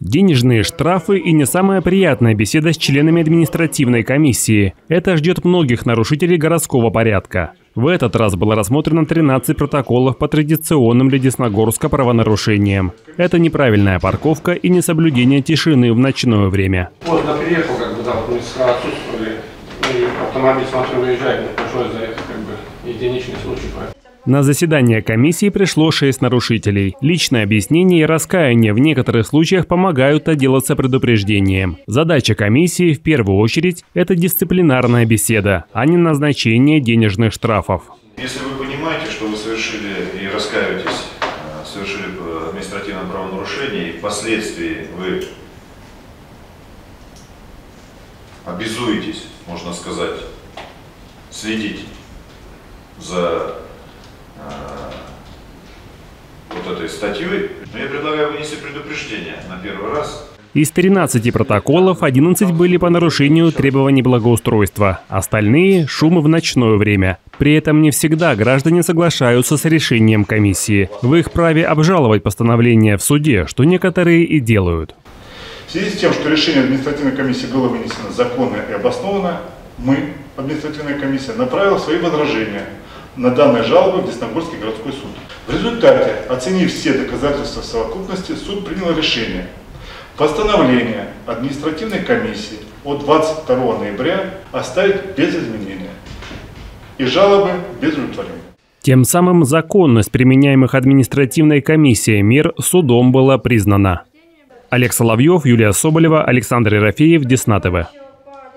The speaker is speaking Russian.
Денежные штрафы и не самая приятная беседа с членами административной комиссии. Это ждет многих нарушителей городского порядка. В этот раз было рассмотрено 13 протоколов по традиционным для Десногорска правонарушениям. Это неправильная парковка и несоблюдение тишины в ночное время. Вот, я приехал, мы отсутствовали, и автомобиль, смотрю, выезжает, пришлось заехать, единичный случай. На заседание комиссии пришло 6 нарушителей. Личное объяснение и раскаяние в некоторых случаях помогают отделаться предупреждением. Задача комиссии в первую очередь – это дисциплинарная беседа, а не назначение денежных штрафов. Если вы понимаете, что вы совершили и раскаиваетесь, совершили административное правонарушение, и впоследствии вы обязуетесь, можно сказать, следить за вот этой статьей, но я предлагаю вынести предупреждение на первый раз. Из 13 протоколов 11 были по нарушению требований благоустройства, остальные – шумы в ночное время. При этом не всегда граждане соглашаются с решением комиссии. В их праве обжаловать постановление в суде, что некоторые и делают. В связи с тем, что решение административной комиссии было вынесено законно и обоснованно, мы, административная комиссия, направила свои возражения на данные жалобы в Десногорский городской суд. В результате, оценив все доказательства в совокупности, суд принял решение постановление административной комиссии от 22 ноября оставить без изменения и жалобы без удовлетворения. Тем самым законность применяемых административной комиссией мер судом была признана. Олег Соловьев, Юлия Соболева, Александр Ерофеев, Десна ТВ.